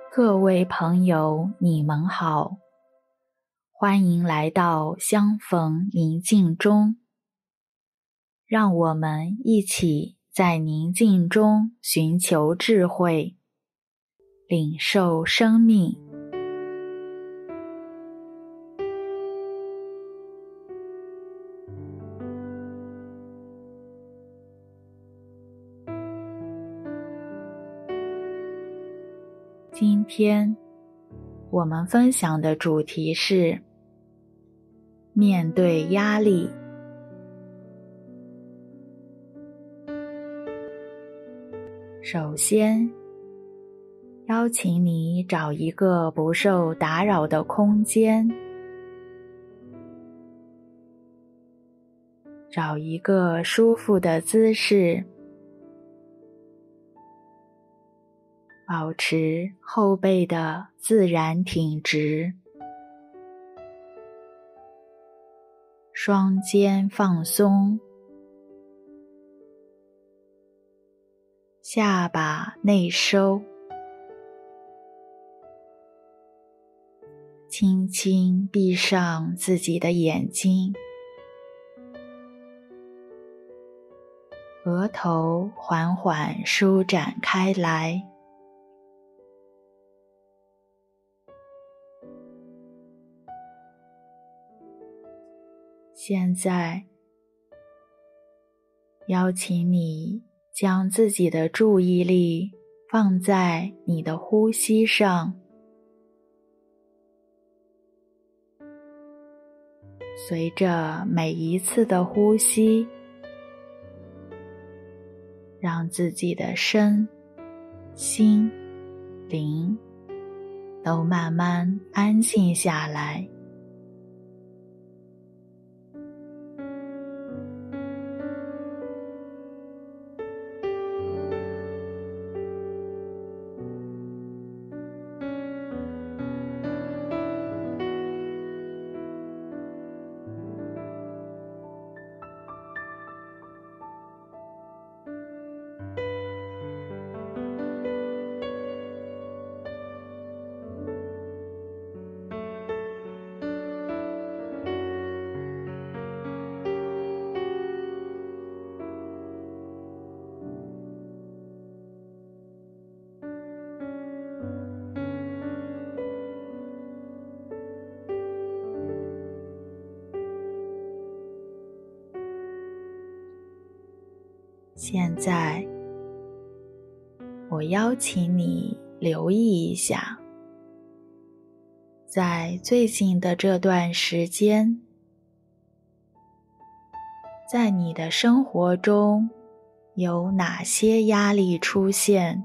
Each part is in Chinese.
各位朋友，你们好，欢迎来到相逢宁静中。让我们一起在宁静中寻求智慧，领受生命。今天我们分享的主题是面对压力。首先，邀请你找一个不受打扰的空间，找一个舒服的姿势，保持后背的自然挺直，双肩放松，下巴内收，轻轻闭上自己的眼睛，额头缓缓舒展开来。现在，邀请你将自己的注意力放在你的呼吸上，随着每一次的呼吸，让自己的身、心、灵都慢慢安静下来。现在，我邀请你留意一下，在最近的这段时间，在你的生活中有哪些压力出现？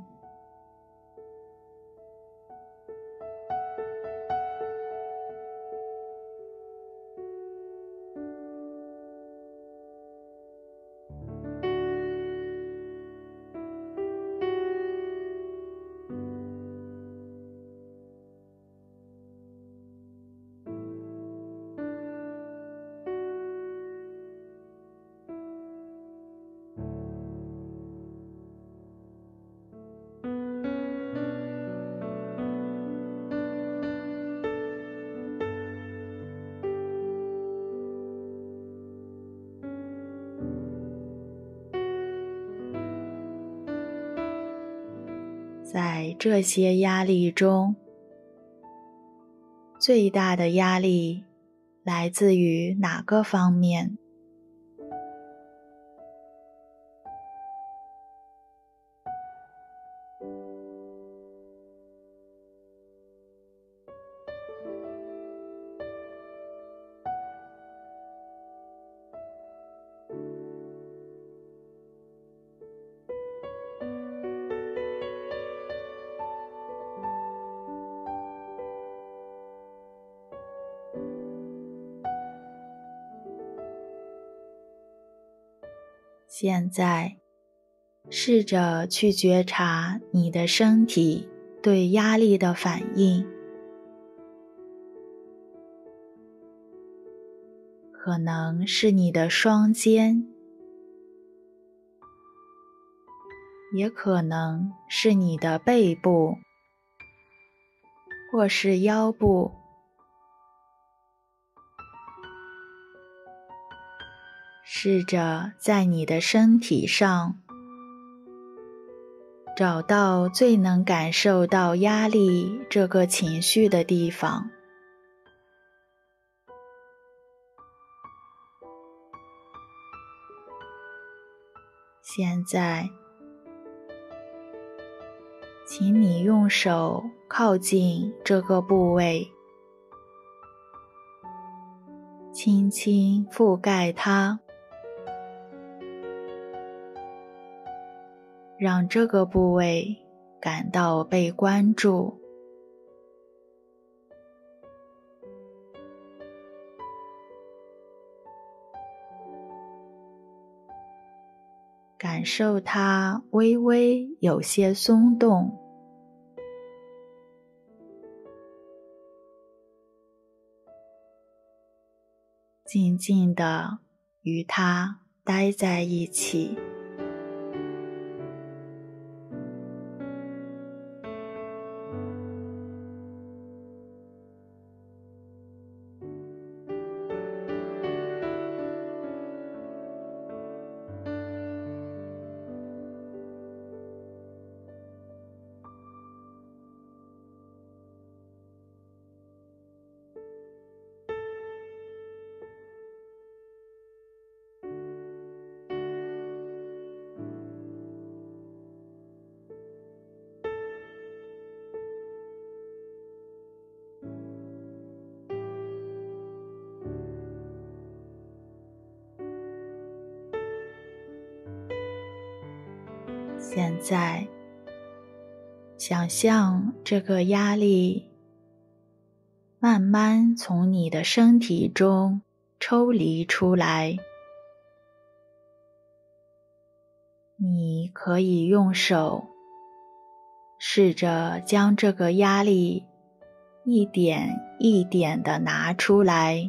在这些压力中，最大的压力来自于哪个方面？现在，试着去觉察你的身体对压力的反应，可能是你的双肩，也可能是你的背部， 或是腰部，试着在你的身体上找到最能感受到压力这个情绪的地方。现在，请你用手靠近这个部位，轻轻覆盖它，让这个部位感到被关注。感受它微微有些松动，静静地与它待在一起。现在，想象这个压力慢慢从你的身体中抽离出来。你可以用手试着将这个压力一点一点地拿出来，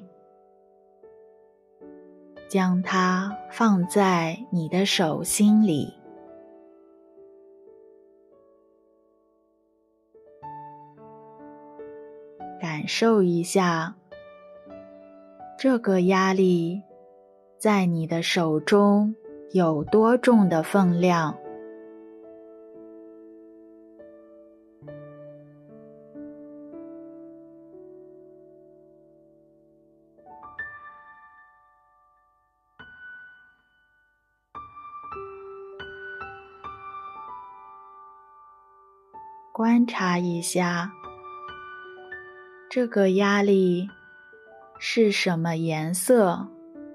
将它放在你的手心里。感受一下这个压力在你的手中有多重的分量。观察一下这个压力是什么颜色，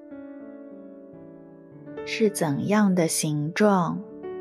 是怎样的形状？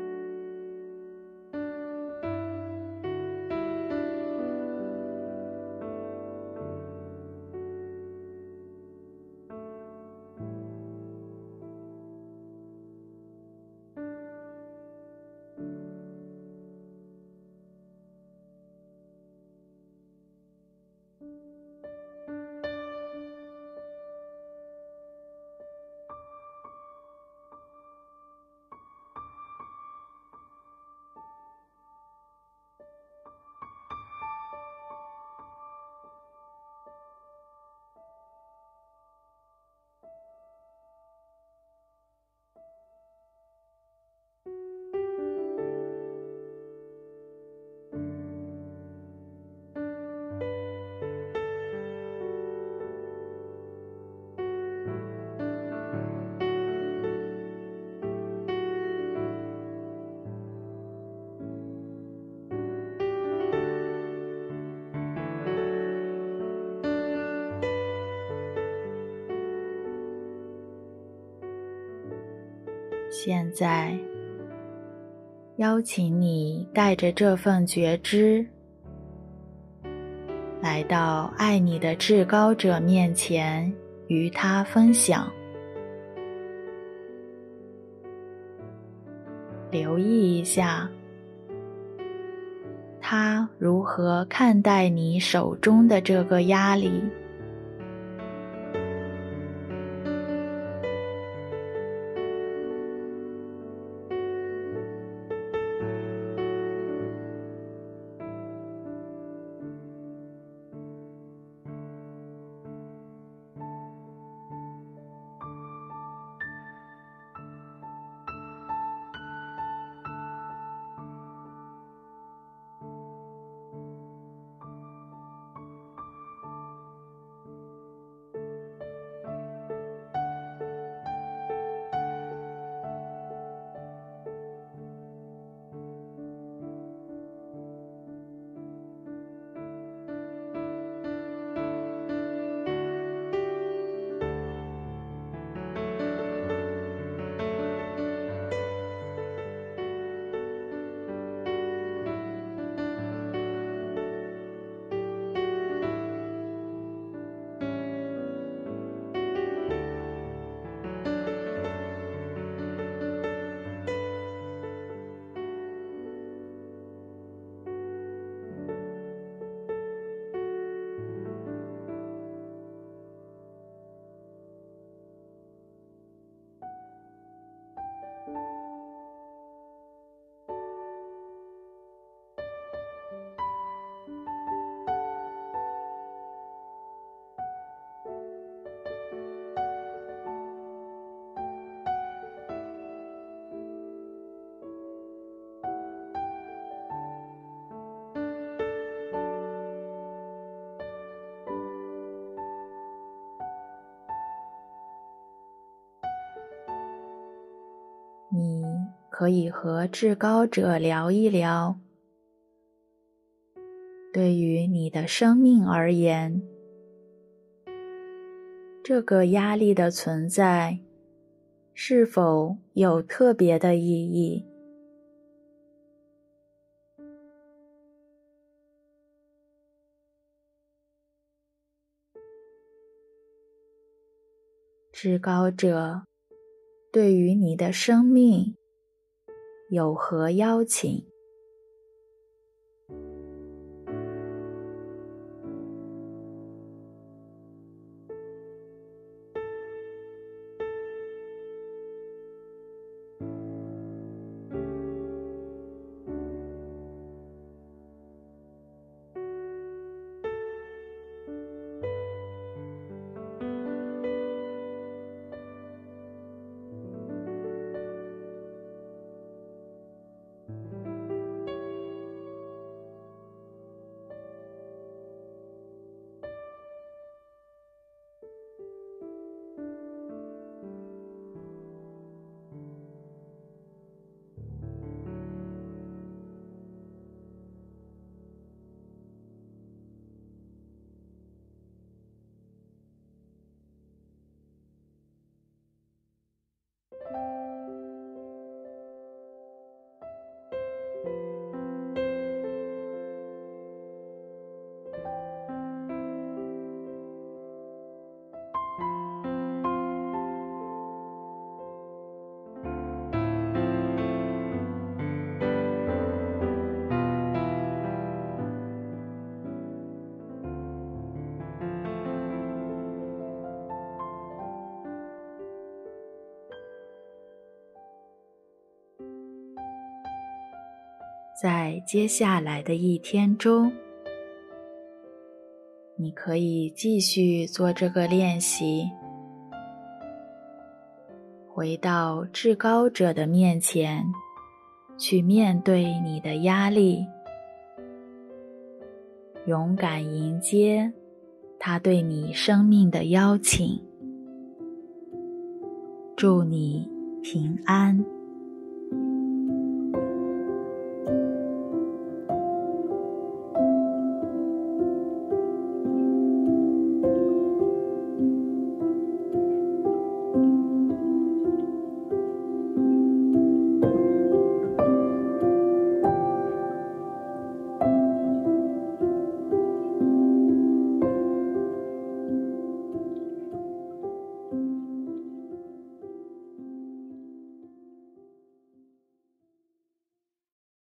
现在，邀请你带着这份觉知，来到爱你的至高者面前，与他分享。留意一下，他如何看待你手中的这个压力。 可以和至高者聊一聊，对于你的生命而言，这个压力的存在是否有特别的意义？至高者对于你的生命有何邀请？在接下来的一天中，你可以继续做这个练习，回到至高者的面前，去面对你的压力，勇敢迎接他对你生命的邀请。祝你平安。